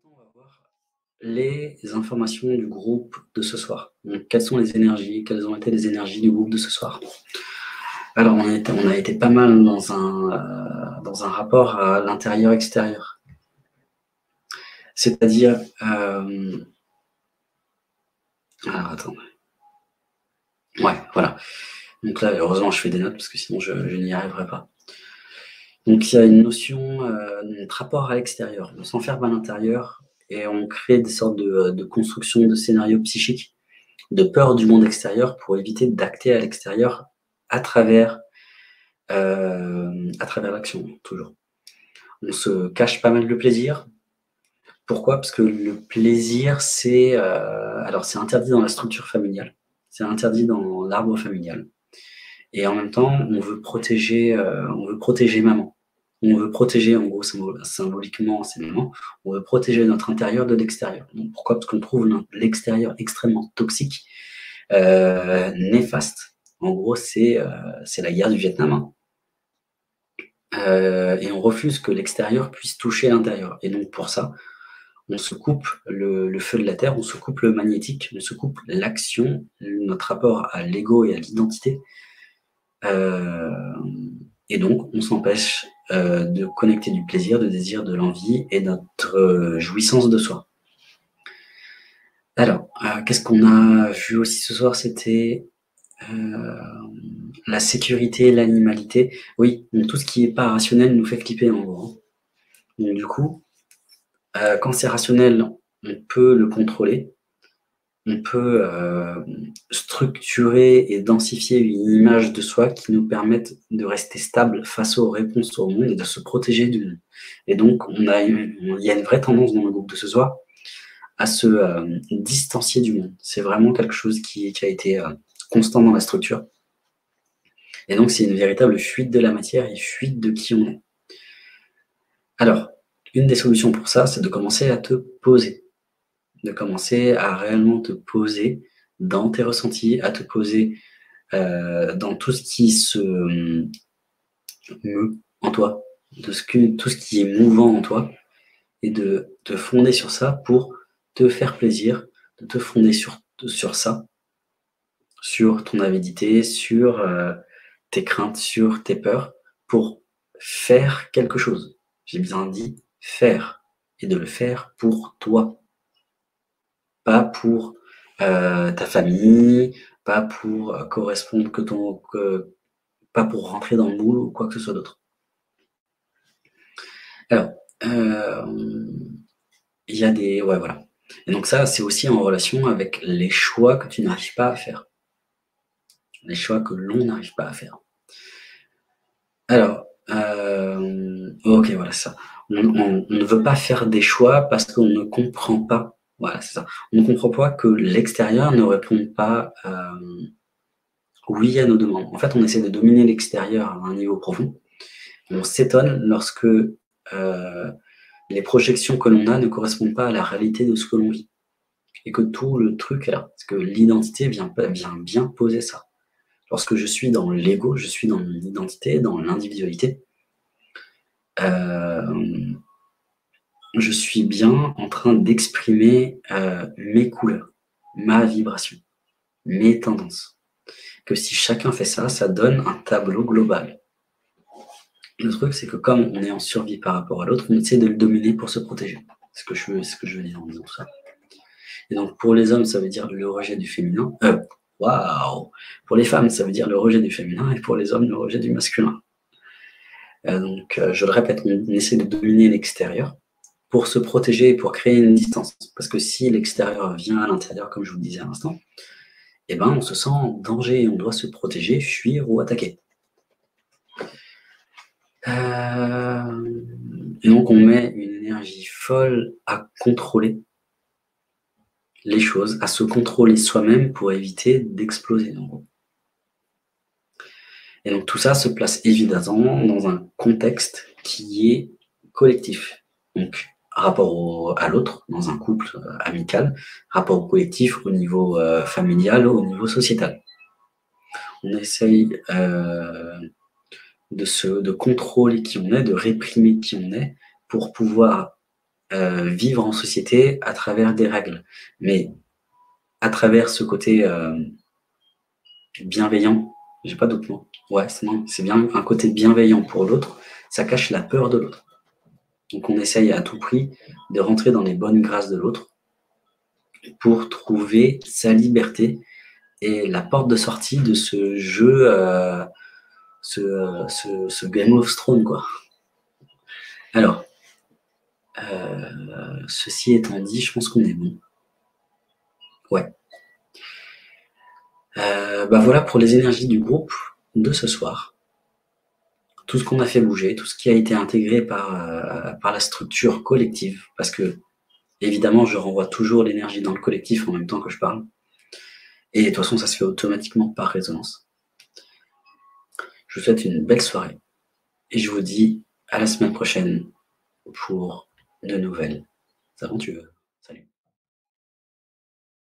on va voir les informations du groupe de ce soir. Donc, quelles sont les énergies, quelles ont été les énergies du groupe de ce soir? Alors, on a été pas mal dans un rapport à l'intérieur-extérieur. C'est-à-dire... alors, attends. Ouais, voilà. Donc là, heureusement, je fais des notes parce que sinon, je n'y arriverai pas. Donc, il y a une notion, notre rapport à l'extérieur. On s'enferme à l'intérieur et on crée des sortes de constructions de scénarios psychiques, de peur du monde extérieur pour éviter d'acter à l'extérieur à travers l'action, toujours. On se cache pas mal le plaisir. Pourquoi? Parce que le plaisir, c'est interdit dans la structure familiale. C'est interdit dans l'arbre familial. Et en même temps, on veut protéger maman. On veut protéger, en gros, symboliquement, c'est maman. On veut protéger notre intérieur de l'extérieur. Donc, pourquoi? Parce qu'on trouve l'extérieur extrêmement toxique, néfaste. En gros, c'est la guerre du Vietnam. Hein. Et on refuse que l'extérieur puisse toucher l'intérieur. Et donc, pour ça, on se coupe le feu de la terre, on se coupe le magnétique, on se coupe l'action, notre rapport à l'ego et à l'identité. Et donc, on s'empêche de connecter du plaisir, de désir, de l'envie et notre jouissance de soi. Alors, qu'est-ce qu'on a vu aussi ce soir? C'était la sécurité, l'animalité. Oui, donc tout ce qui n'est pas rationnel nous fait flipper en gros. Donc du coup, quand c'est rationnel, on peut le contrôler. On peut structurer et densifier une image de soi qui nous permette de rester stable face aux réponses au monde et de se protéger du monde. Et donc, il y a une vraie tendance dans le groupe de ce soir à se distancier du monde. C'est vraiment quelque chose qui a été constant dans la structure. Et donc, c'est une véritable fuite de la matière et fuite de qui on est. Alors, une des solutions pour ça, c'est de commencer à te poser. De commencer à réellement te poser dans tes ressentis, à te poser dans tout ce qui se meut en toi, tout ce qui est mouvant en toi, et de te fonder sur ça pour te faire plaisir, de te fonder sur ça, sur ton avidité, sur tes craintes, sur tes peurs, pour faire quelque chose. J'ai bien dit faire, et de le faire pour toi, pas pour ta famille, pas pour correspondre pas pour rentrer dans le moule ou quoi que ce soit d'autre. Alors, il y a des... Ouais, voilà. Et donc ça, c'est aussi en relation avec les choix que tu n'arrives pas à faire. Les choix que l'on n'arrive pas à faire. Alors, ok, voilà, ça. On ne veut pas faire des choix parce qu'on ne comprend pas. Voilà, c'est ça. On ne comprend pas que l'extérieur ne répond pas oui à nos demandes. En fait, on essaie de dominer l'extérieur à un niveau profond. On s'étonne lorsque les projections que l'on a ne correspondent pas à la réalité de ce que l'on vit. Et que tout le truc est là. Parce que l'identité vient bien poser ça. Lorsque je suis dans l'ego, je suis dans mon identité, dans l'individualité, je suis bien en train d'exprimer mes couleurs, ma vibration, mes tendances. Que si chacun fait ça, ça donne un tableau global. Le truc, c'est que comme on est en survie par rapport à l'autre, on essaie de le dominer pour se protéger. C'est ce que je veux dire en disant tout ça. Et donc, pour les hommes, ça veut dire le rejet du féminin. Waouh! Pour les femmes, ça veut dire le rejet du féminin, et pour les hommes, le rejet du masculin. Donc, je le répète, on essaie de dominer l'extérieur pour se protéger et pour créer une distance. Parce que si l'extérieur vient à l'intérieur, comme je vous le disais à l'instant, eh ben, on se sent en danger et on doit se protéger, fuir ou attaquer. Et donc, on met une énergie folle à contrôler les choses, à se contrôler soi-même pour éviter d'exploser, en gros. Et donc, tout ça se place évidemment dans un contexte qui est collectif. Donc, rapport à l'autre, dans un couple amical, rapport au collectif au niveau familial, au niveau sociétal. On essaye de contrôler qui on est, de réprimer qui on est, pour pouvoir vivre en société à travers des règles. Mais à travers ce côté, bienveillant, j'ai pas d'autre mot. Ouais, c'est bien un côté bienveillant pour l'autre, ça cache la peur de l'autre. Donc on essaye à tout prix de rentrer dans les bonnes grâces de l'autre pour trouver sa liberté et la porte de sortie de ce jeu, ce Game of Thrones, quoi. Alors, ceci étant dit, je pense qu'on est bon. Ouais. Bah voilà pour les énergies du groupe de ce soir. Tout ce qu'on a fait bouger, tout ce qui a été intégré par la structure collective, parce que évidemment, je renvoie toujours l'énergie dans le collectif en même temps que je parle. Et de toute façon, ça se fait automatiquement par résonance. Je vous souhaite une belle soirée et je vous dis à la semaine prochaine pour de nouvelles aventures. Salut.